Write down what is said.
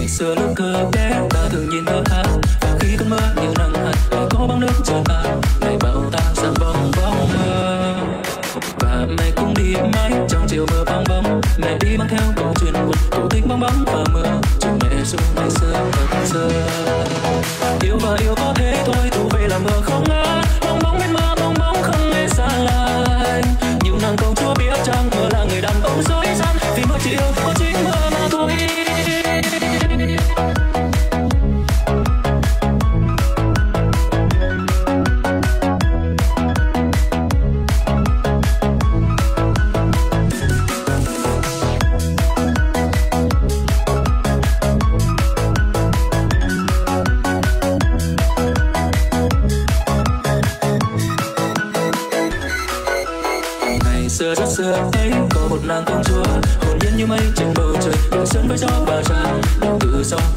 Ngày xưa lúc thơ bé ta thường nhìn thơ tha, và khi cơn mưa như nắng hạt để có bóng nước chờ ta, mẹ bảo ta sang bóng bóng mơ. Và mẹ cũng đi mãi trong chiều mưa bong bóng, mẹ đi mang theo câu chuyện buồn, cổ tích bong bóng và mưa. Cho mẹ ru ngày xưa thật xưa. Yêu và yêu có thế thôi, thu về là mưa không ngã, bong bóng bên mưa bong bóng không hề xa lạ. Nhưng nàng công chúa biết chăng mưa là người đàn ông dối gian, vì mưa chỉ yêu có chính mưa mà thôi. Xưa rất xưa ấy có một nàng công chúa hồn nhiên như mây trên bầu trời, đường sơn với gió và tràn đầu từ sông